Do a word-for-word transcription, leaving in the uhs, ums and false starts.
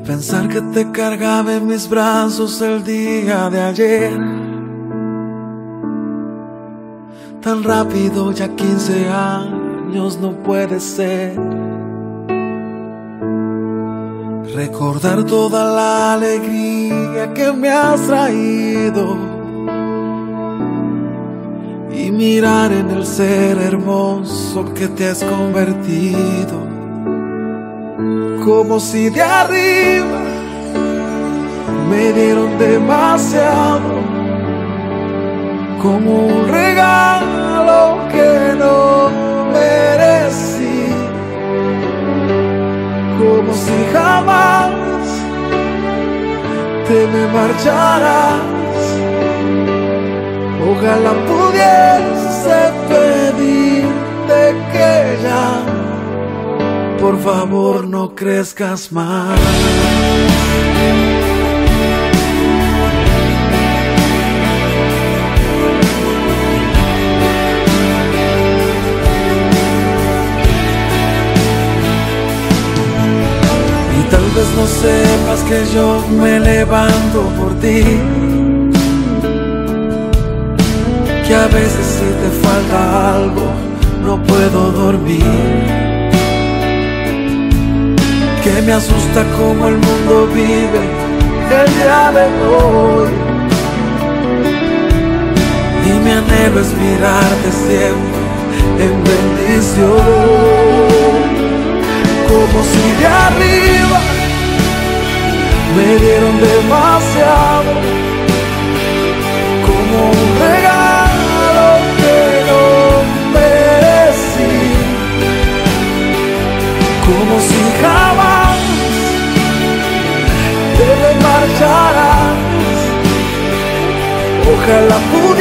Pensar que te cargaba en mis brazos el día de ayer, tan rápido, ya quince años no puede ser. Recordar toda la alegría que me has traído y mirar en el ser hermoso que te has convertido, como si de arriba me dieron demasiado, como un regalo que no merecí, como si jamás te me marcharas. Ojalá pudiese pedirte que ya, por favor, no crezcas más. Y tal vez no sepas que yo me levanto por ti, que a veces si te falta algo no puedo dormir, que me asusta cómo el mundo vive el día de hoy, y mi anhelo es mirarte siempre en bendición, como si de arriba me dieron demasiado, como un regalo que no merecí, como si jamás te me marcharas. Ojalá pudiera